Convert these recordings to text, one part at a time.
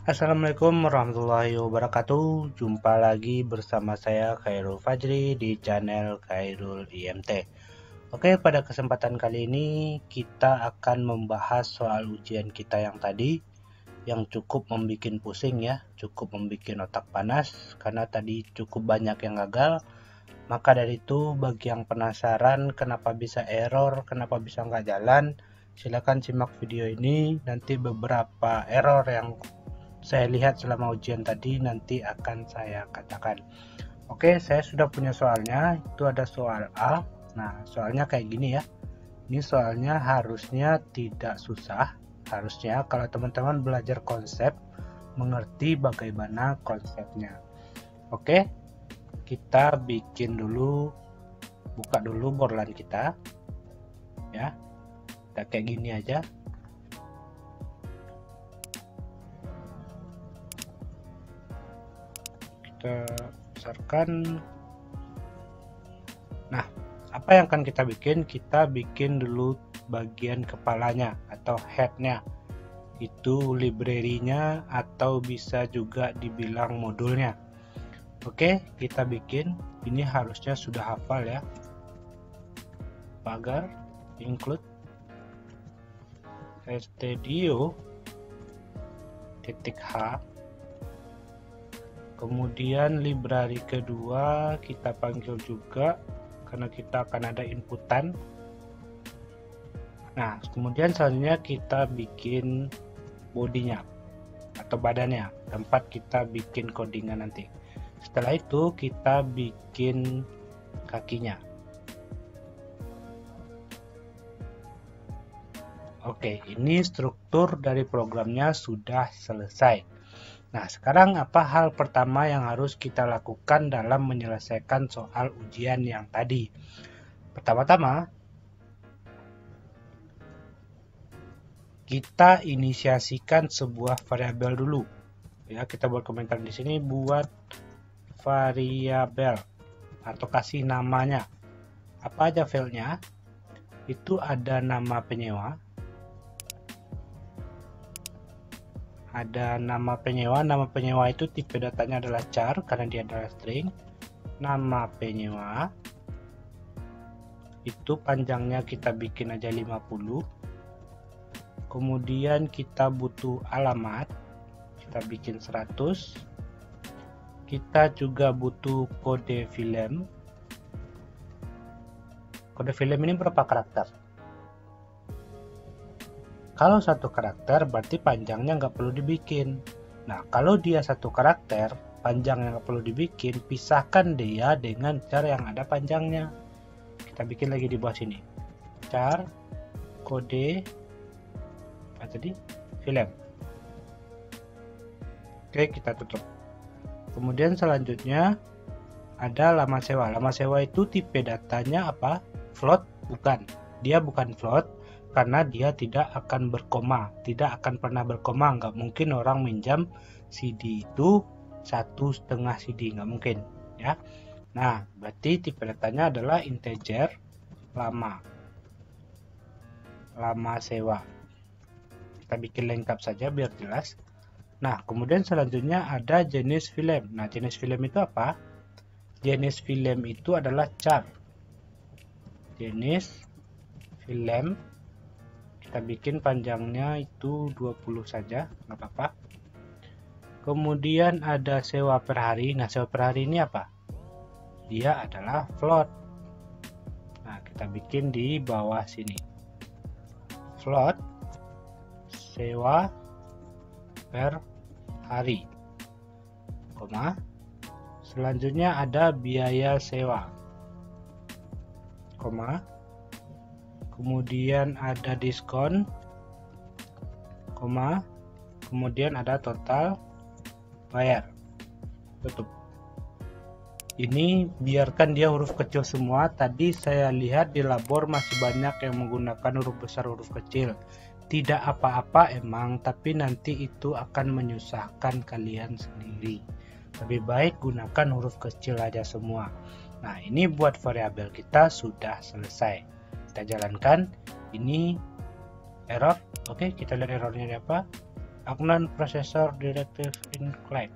Assalamualaikum warahmatullahi wabarakatuh. Jumpa lagi bersama saya Khairul Fajri di channel Khairul IMT. Oke, pada kesempatan kali ini kita akan membahas soal ujian kita yang tadi yang cukup membuat pusing ya, cukup membuat otak panas karena tadi cukup banyak yang gagal. Maka dari itu bagi yang penasaran kenapa bisa error, kenapa bisa nggak jalan, silakan simak video ini. Nanti beberapa error yang saya lihat selama ujian tadi nanti akan saya katakan. Oke, saya sudah punya soalnya. Itu ada soal A. Nah, soalnya kayak gini ya. Ini soalnya harusnya tidak susah. Harusnya kalau teman-teman belajar konsep, mengerti bagaimana konsepnya. Oke, kita bikin dulu, buka dulu borlan kita. Ya, kita kayak gini aja. Kita besarkan. Nah, apa yang akan kita bikin? Kita bikin dulu bagian kepalanya atau headnya, itu library-nya atau bisa juga dibilang modulnya. Oke, kita bikin. Ini harusnya sudah hafal ya. Pagar include studio.h. Kemudian library kedua kita panggil juga karena kita akan ada inputan. Nah, kemudian selanjutnya kita bikin bodinya atau badannya, tempat kita bikin codingan nanti. Setelah itu kita bikin kakinya. Oke, ini struktur dari programnya sudah selesai. Nah, sekarang apa hal pertama yang harus kita lakukan dalam menyelesaikan soal ujian yang tadi? Pertama-tama, kita inisiasikan sebuah variabel dulu. Ya, kita buat komentar di sini, buat variabel atau kasih namanya. Apa aja filenya? Itu ada nama penyewa. Ada nama penyewa itu tipe datanya adalah char karena dia adalah string. Nama penyewa itu panjangnya kita bikin aja 50. Kemudian kita butuh alamat, kita bikin 100. Kita juga butuh kode film. Kode film ini berapa karakter? Kalau satu karakter berarti panjangnya nggak perlu dibikin. Nah, kalau dia satu karakter, panjangnya nggak perlu dibikin, pisahkan dia dengan char yang ada panjangnya. Kita bikin lagi di bawah sini. Char, kode, apa tadi? Film. Oke, kita tutup. Kemudian selanjutnya ada lama sewa. Lama sewa itu tipe datanya apa? Float? Bukan. Dia bukan float. Karena dia tidak akan berkoma, tidak akan pernah berkoma. Nggak mungkin orang minjam CD itu 1,5 CD, nggak mungkin ya. Nah, berarti tipe datanya adalah integer lama sewa. Kita bikin lengkap saja biar jelas. Nah, kemudian selanjutnya ada jenis film. Nah, jenis film itu apa? Jenis film itu adalah char. Jenis film kita bikin panjangnya itu 20 saja, nggak apa-apa. Kemudian ada sewa per hari. Nah, sewa per hari ini apa? Dia adalah float. Nah, kita bikin di bawah sini. Float sewa per hari, koma. Selanjutnya ada biaya sewa, koma. Kemudian ada diskon, koma. Kemudian ada total bayar, tutup. Ini biarkan dia huruf kecil semua. Tadi saya lihat di labor masih banyak yang menggunakan huruf besar huruf kecil. Tidak apa-apa emang, tapi nanti itu akan menyusahkan kalian sendiri. Lebih baik gunakan huruf kecil aja semua. Nah, ini buat variabel kita sudah selesai. Kita jalankan. Ini error. Oke, kita lihat errornya apa. unknown processor directive include.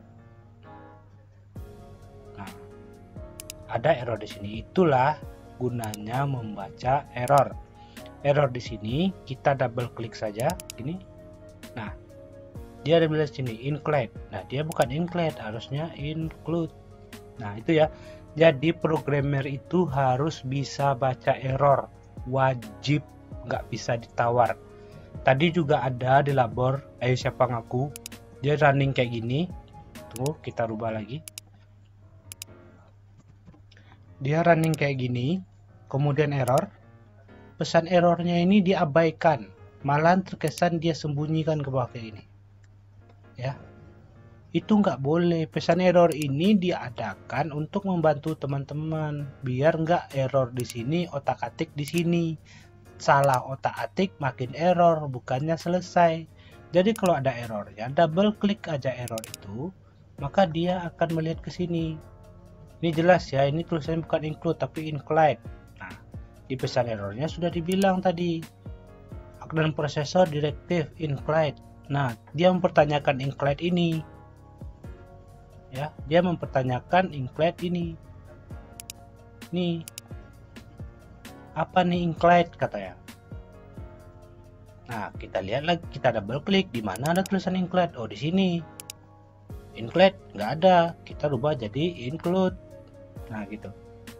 Nah, ada error di sini. Itulah gunanya membaca error. Error di sini kita double klik saja gini. Nah, dia ada bilang sini include. Nah, dia bukan include, harusnya include. Nah, itu ya. Jadi programmer itu harus bisa baca error, wajib, nggak bisa ditawar. Tadi juga ada di labor, ayo siapa ngaku, dia running kayak gini. Tuh, kita rubah lagi. Dia running kayak gini, kemudian error. Pesan errornya ini diabaikan, malahan terkesan dia sembunyikan ke bawah kayak gini. Ya, itu nggak boleh. Pesan error ini diadakan untuk membantu teman-teman biar nggak error di sini, otak-atik di sini. Salah otak-atik makin error, bukannya selesai. Jadi kalau ada errornya, double klik aja error itu, maka dia akan melihat ke sini. Ini jelas ya, ini tulisannya bukan include tapi include. Nah, di pesan errornya sudah dibilang tadi, unknown processor directive include. Nah, dia mempertanyakan include ini. Ya, dia mempertanyakan include ini. Nih, apa nih include katanya. Nah, kita lihat lagi, kita double klik di mana ada tulisan include. Oh, di sini. Include nggak ada, kita rubah jadi include. Nah, gitu.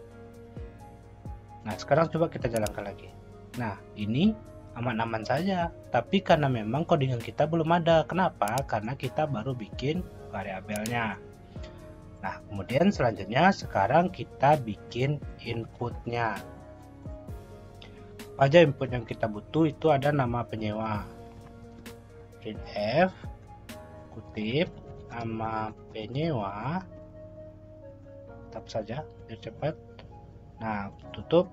Nah, sekarang coba kita jalankan lagi. Nah, ini aman-aman saja, tapi karena memang codingan kita belum ada. Kenapa? Karena kita baru bikin variabelnya. Nah, kemudian selanjutnya sekarang kita bikin inputnya. Apa aja input yang kita butuh, itu ada nama penyewa. Printf, kutip, nama penyewa. Tab saja biar cepat. Nah, tutup.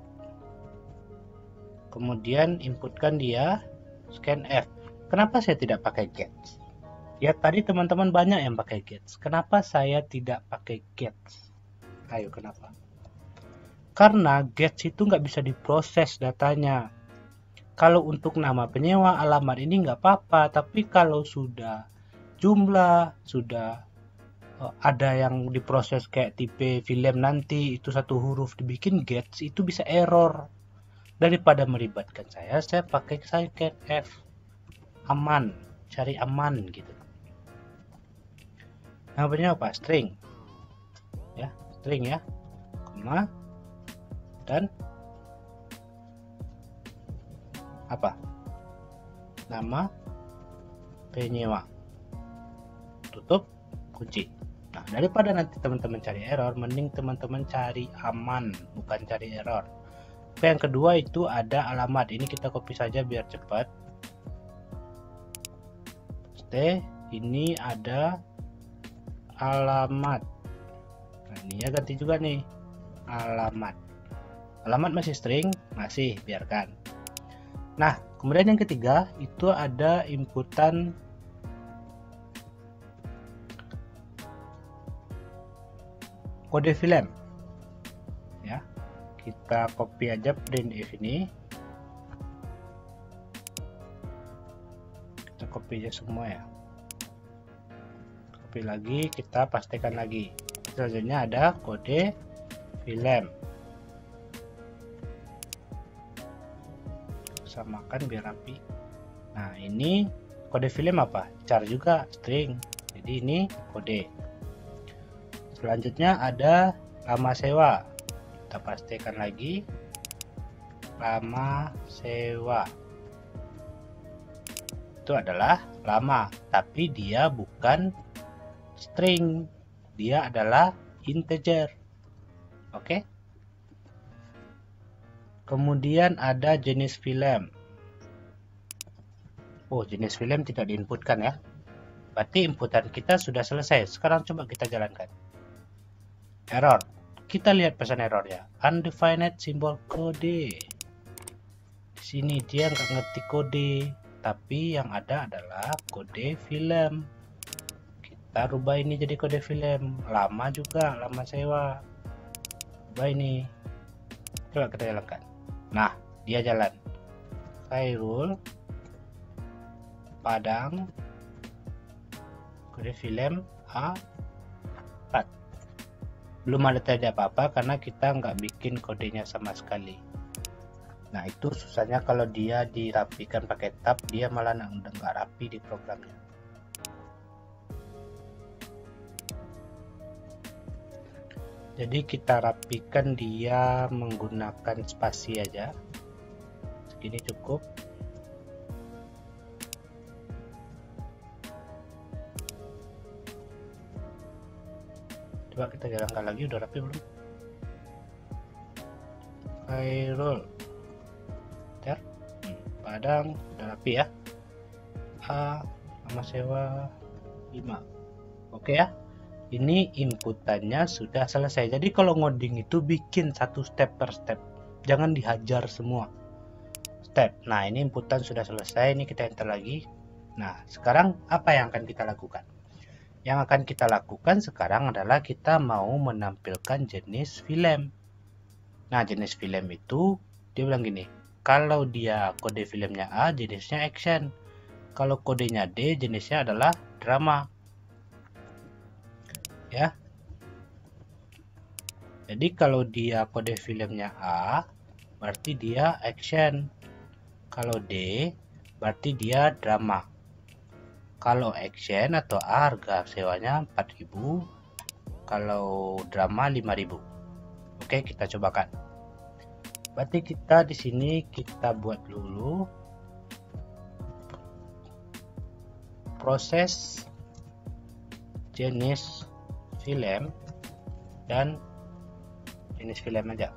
Kemudian inputkan dia scanf. Kenapa saya tidak pakai gets? Ya, tadi teman-teman banyak yang pakai gets. Kenapa saya tidak pakai gets? Ayo, kenapa? Karena gets itu nggak bisa diproses datanya. Kalau untuk nama penyewa, alamat ini nggak apa-apa. Tapi kalau sudah jumlah, sudah ada yang diproses kayak tipe film nanti itu satu huruf dibikin gets, itu bisa error. Daripada melibatkan saya pakai scanf. Aman, cari aman gitu. Namanya apa? String. Ya, string ya. Koma dan apa? Nama penyewa. Tutup, kunci. Nah, daripada nanti teman-teman cari error, mending teman-teman cari aman, bukan cari error. Oke, yang kedua itu ada alamat. Ini kita copy saja biar cepat. Paste, ini ada alamat. Nah, ini ya ganti juga nih. Alamat. Alamat masih string, masih biarkan. Nah, kemudian yang ketiga itu ada inputan kode film. Ya, kita copy aja printf ini. Kita copy aja semua ya. Copy lagi, kita pastikan lagi. Selanjutnya ada kode film. Samakan biar rapi. Nah, ini kode film apa? Char juga string. Jadi ini kode. Selanjutnya ada lama sewa. Kita pastikan lagi lama sewa. Itu adalah lama, tapi dia bukan string. Dia adalah integer. Oke. Kemudian ada jenis film. Oh, jenis film tidak diinputkan ya. Berarti inputan kita sudah selesai. Sekarang coba kita jalankan. Error. Kita lihat pesan errornya. Undefined symbol kode. Di sini dia nggak ngerti kode, tapi yang ada adalah kode film. Kita rubah ini jadi kode film. Lama juga, lama sewa. Rubah ini. Coba kita jalankan. Nah, dia jalan. Khairul Padang kode film A4. Belum ada tanda apa-apa karena kita nggak bikin kodenya sama sekali. Nah, itu susahnya kalau dia dirapikan pakai tab, dia malah udah nggak rapi di programnya. Jadi kita rapikan dia menggunakan spasi aja. Segini cukup. Coba kita jalankan lagi, udah rapi belum? Khairul Padang udah rapi ya. A sama sewa 5. Oke ya. Ini inputannya sudah selesai. Jadi kalau ngoding itu bikin satu step per step. Jangan dihajar semua step. Nah, ini inputan sudah selesai. Ini kita enter lagi. Nah, sekarang apa yang akan kita lakukan? Yang akan kita lakukan sekarang adalah kita mau menampilkan jenis film. Nah, jenis film itu dia bilang gini, kalau dia kode filmnya A, jenisnya action. Kalau kodenya D, jenisnya adalah drama. Ya. Jadi kalau dia kode filmnya A, berarti dia action. Kalau D, berarti dia drama. Kalau action atau A, harga sewanya 4.000. Kalau drama 5.000. Oke, kita cobakan. Berarti kita di sini kita buat dulu proses jenis film dan jenis film aja.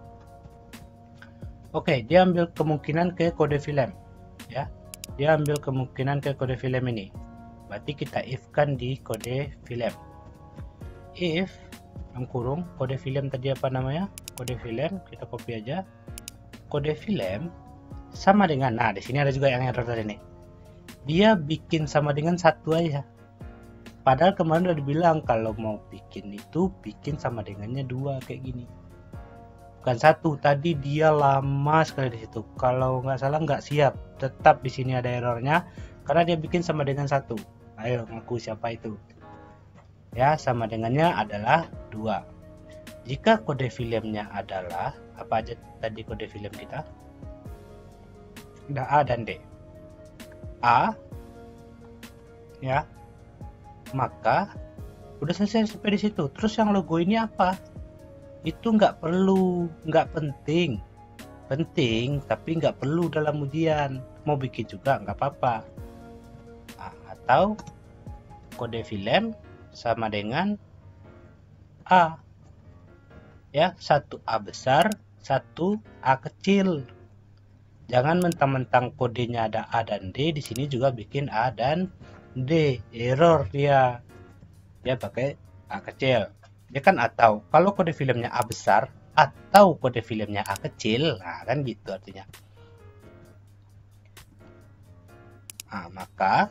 Oke, dia ambil kemungkinan ke kode film ya. Dia ambil kemungkinan ke kode film ini. Berarti kita if kan di kode film. If dalam kurung kode film tadi apa namanya? Kode film, kita copy aja. Kode film sama dengan, nah di sini ada juga yang error tadi nih. Dia bikin sama dengan satu aja. Padahal kemarin udah dibilang kalau mau bikin itu bikin sama dengannya 2 kayak gini. Bukan 1. Tadi dia lama sekali di situ. Kalau nggak salah nggak siap. Tetap di sini ada errornya karena dia bikin sama dengan 1. Ayo ngaku siapa itu? Ya, sama dengannya adalah 2. Jika kode filmnya adalah apa aja tadi kode film kita? Ada A dan D. A ya. Maka udah selesai sampai di situ. Terus yang logo ini apa? Itu nggak perlu, nggak penting. Penting tapi nggak perlu dalam ujian. Mau bikin juga nggak apa-apa. Nah, atau kode film sama dengan A. Ya, 1 A besar, 1 A kecil. Jangan mentang-mentang kodenya ada A dan D, di sini juga bikin A dan D. Error dia. Dia pakai A kecil. Dia kan atau. Kalau kode filmnya A besar atau kode filmnya A kecil, nah kan gitu artinya. Nah, maka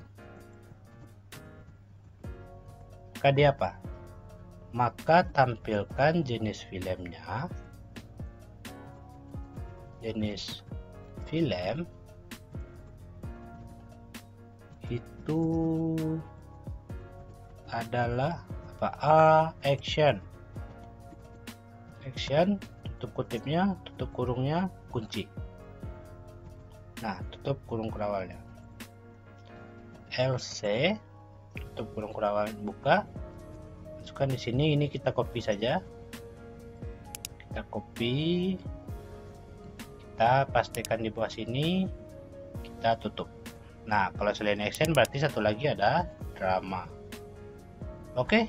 dia apa? Maka tampilkan jenis filmnya, jenis film itu adalah apa? A action. Action, tutup kutipnya, tutup kurungnya, kunci. Nah, tutup kurung kurawalnya. LC, tutup kurung kurawal, buka. Masukkan di sini, ini kita copy saja. Kita copy, kita pastikan di bawah sini, kita tutup. Nah, kalau selain action berarti satu lagi ada drama. Oke.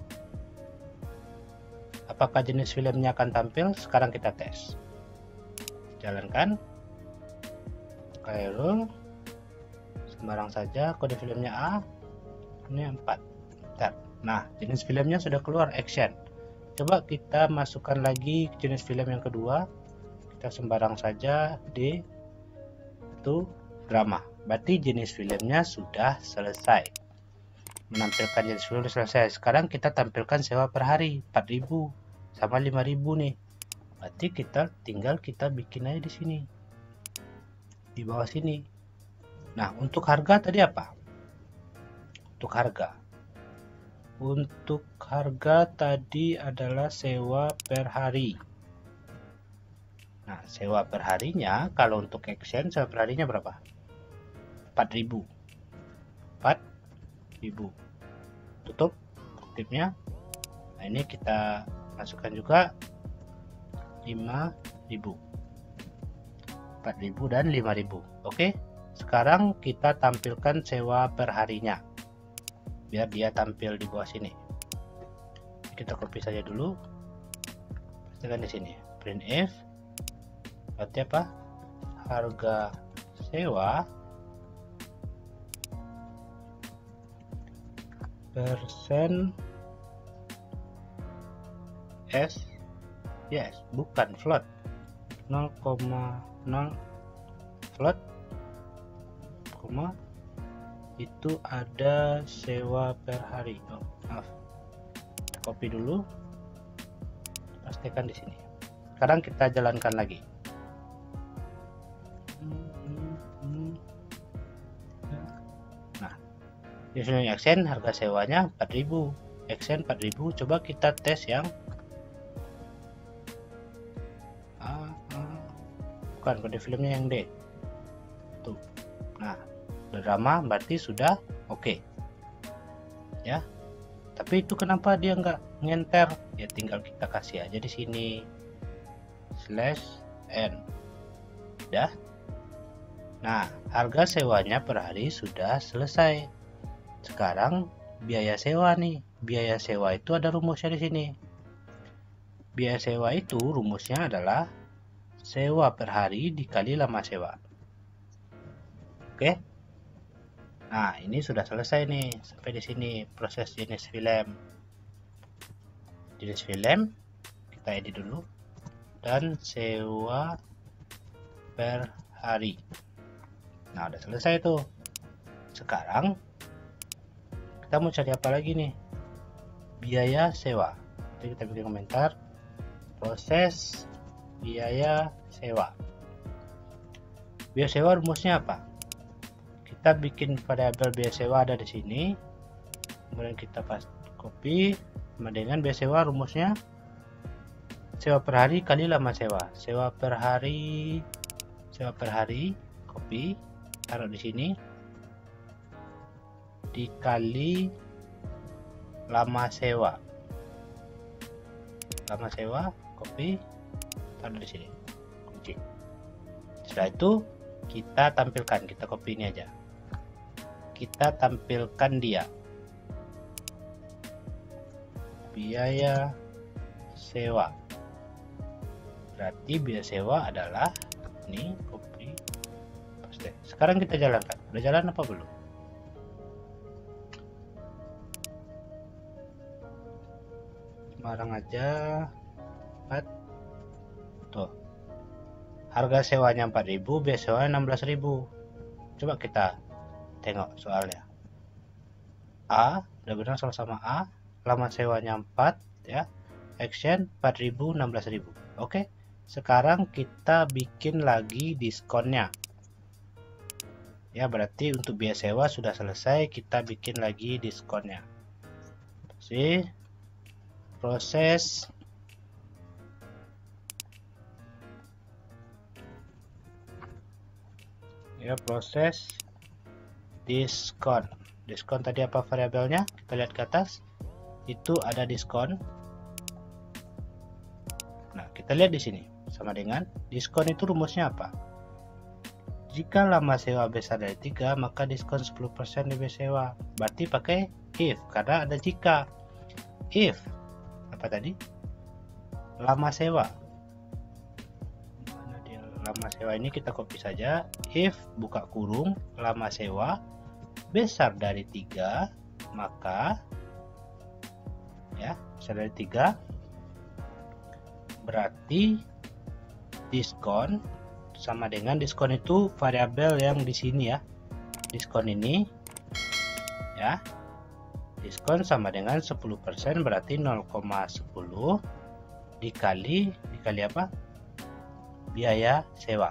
Apakah jenis filmnya akan tampil? Sekarang kita tes. Jalankan. Khairul. Sembarang saja, kode filmnya A. Ini 4. Bentar. Nah, jenis filmnya sudah keluar, action. Coba kita masukkan lagi jenis film yang kedua. Kita sembarang saja, D. Itu drama. Berarti jenis filmnya sudah selesai. Menampilkan jenis film sudah selesai. Sekarang kita tampilkan sewa per hari, 4.000 sama 5.000 nih. Berarti kita tinggal kita bikin aja di sini. Di bawah sini. Nah, untuk harga tadi apa? Untuk harga. Untuk harga tadi adalah sewa per hari. Nah, sewa per harinya, kalau untuk action sewa per harinya berapa? 4.000. 4.000. Tutup aktifnya. Nah, ini kita masukkan juga 5.000. 4.000 dan 5.000. Oke. Sekarang kita tampilkan sewa per harinya. Biar dia tampil di bawah sini. Kita copy saja dulu. Pastikan di sini. Printf. Berarti apa? Harga sewa persen yes, bukan float. 0,0 float, itu ada sewa per hari. Oh, maaf. Kita copy dulu. Pastikan di sini. Sekarang kita jalankan lagi. Nah, di sini action harga sewanya 4.000. Action 4.000. Coba kita tes yang bukan kode filmnya yang D. Tuh. Nah, drama berarti sudah oke. Ya. Tapi itu kenapa dia nggak ngenter? Ya tinggal kita kasih aja di sini /n. Udah. Nah, harga sewanya per hari sudah selesai. Sekarang biaya sewa nih. Biaya sewa itu ada rumusnya di sini. Biaya sewa itu rumusnya adalah sewa per hari dikali lama sewa. Oke. Nah, ini sudah selesai nih. Sampai di sini proses jenis film. Jenis film kita edit dulu. Dan sewa per hari. Nah, udah selesai tuh. Sekarang kita mau cari apa lagi nih? Biaya sewa. Jadi kita bikin komentar proses biaya sewa. Biaya sewa rumusnya apa? Kita bikin variabel biaya sewa ada di sini. Kemudian kita copy sama dengan biaya sewa rumusnya sewa per hari kali lama sewa. Sewa per hari copy, taruh di sini dikali lama sewa. Lama sewa copy, taruh di sini, kunci. Setelah itu kita tampilkan, kita copy ini aja, kita tampilkan dia biaya sewa. Berarti biaya sewa adalah ini, copy paste. Sekarang kita jalankan. Udah jalan apa belum? Sembarang aja. Tuh, harga sewanya 4.000, biaya sewanya 16.000. Coba kita tengok soalnya. A, udah benar sama A. Lama sewanya 4 ya. Action 4.000, 16.000. Oke. Sekarang kita bikin lagi diskonnya. Ya, berarti untuk biaya sewa sudah selesai, kita bikin lagi diskonnya. Proses ya, proses diskon. Diskon tadi apa variabelnya? Kita lihat ke atas. Itu ada diskon. Nah, kita lihat di sini sama dengan diskon itu rumusnya apa? Jika lama sewa besar dari 3, maka diskon 10% di biaya sewa. Berarti pakai if karena ada jika. If apa tadi? Lama sewa. Mana dia? Lama sewa ini kita copy saja. If buka kurung lama sewa besar dari 3, maka ya, besar dari 3 berarti diskon sama dengan diskon itu variabel yang di sini ya. Diskon ini ya. Diskon sama dengan 10%, berarti 0,10 dikali apa? Biaya sewa.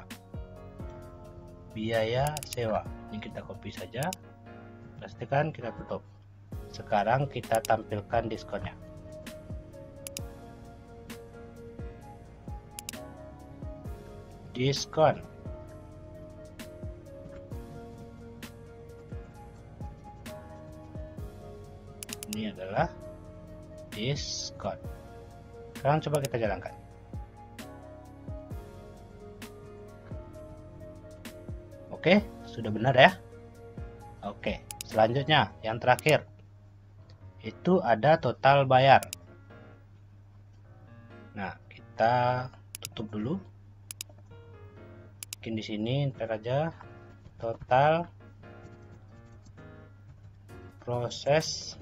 Biaya sewa. Ini kita copy saja. Pastikan kita tutup. Sekarang kita tampilkan diskonnya. Diskon. Ini adalah diskon. Sekarang coba kita jalankan. Oke, sudah benar ya. Oke, selanjutnya yang terakhir itu ada total bayar. Nah, kita tutup dulu. Mungkin di sini ntar aja total proses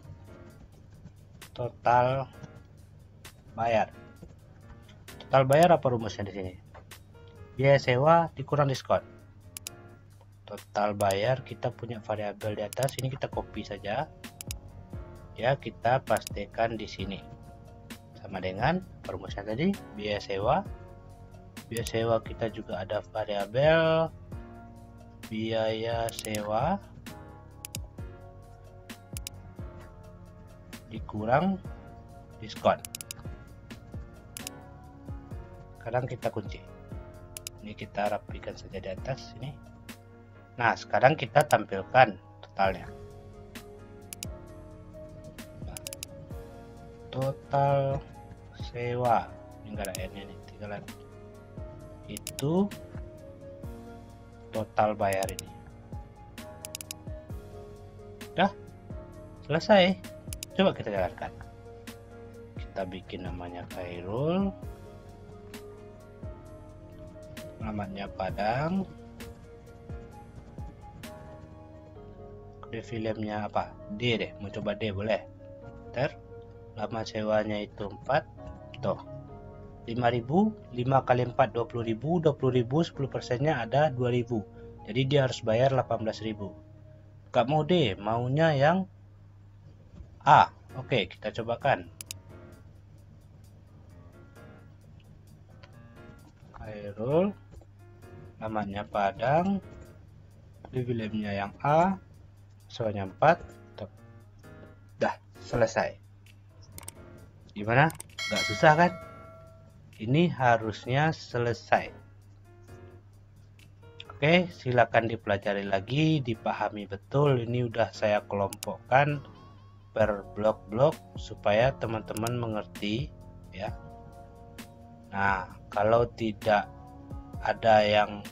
total bayar. Total bayar apa rumusnya di sini? Biaya sewa dikurang diskon. Total bayar, kita punya variabel di atas, ini kita copy saja. Ya, kita pastikan di sini. Sama dengan rumusnya tadi, biaya sewa. Biaya sewa kita juga ada variabel biaya sewa dikurang diskon. Sekarang kita kunci. Ini kita rapikan saja di atas ini. Nah, sekarang kita tampilkan totalnya. Nah, total sewa, ini enggak ada n-nya nih, tinggalan. Itu total bayar ini. Udah selesai. Coba kita jalankan. Kita bikin namanya Khairul, alamatnya Padang, kode filmnya apa? D deh, mau coba D boleh. Ntar lama sewanya itu 4. Tuh 5.000, 5 kali 4 20.000, 20.000 10%-nya ada 2.000. Jadi dia harus bayar 18.000. Gak mau D, maunya yang A. Oke, kita cobakan. Khairul, namanya Padang, filmnya yang A, soalnya 4. Dah selesai. Gimana? Gak susah kan? Ini harusnya selesai. Oke, silakan dipelajari lagi, dipahami betul. Ini udah saya kelompokkan per blok-blok supaya teman-teman mengerti ya. Nah, kalau tidak ada yang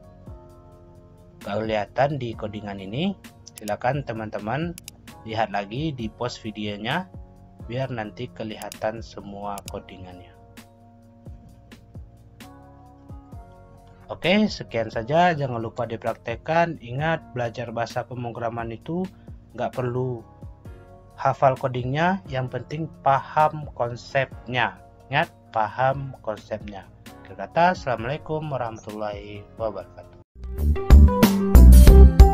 kelihatan di codingan ini, silakan teman-teman lihat lagi di post videonya biar nanti kelihatan semua codingannya. Oke, sekian saja. Jangan lupa dipraktekkan. Ingat, belajar bahasa pemrograman itu nggak perlu hafal codingnya, yang penting paham konsepnya. Ingat, paham konsepnya. Akhir kata, assalamualaikum warahmatullahi wabarakatuh.